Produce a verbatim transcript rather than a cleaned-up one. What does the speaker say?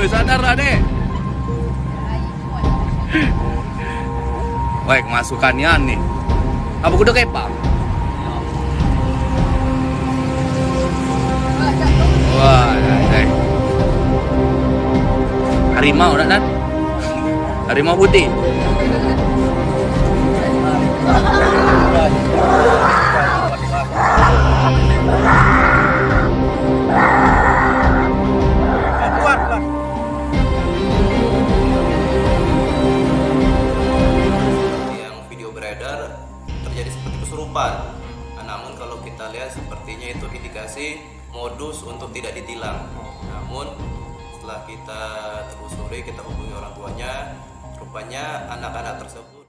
Woi, sadar adek. Woi, kemasukannya nih. Apa kuda kepa? Wah, adek. Harimau nak kan? Harimau putih. Yang video beredar terjadi seperti kesurupan. Nah, namun kalau kita lihat sepertinya itu indikasi modus untuk tidak ditilang. Namun setelah kita telusuri, kita hubungi orang tuanya, rupanya anak-anak tersebut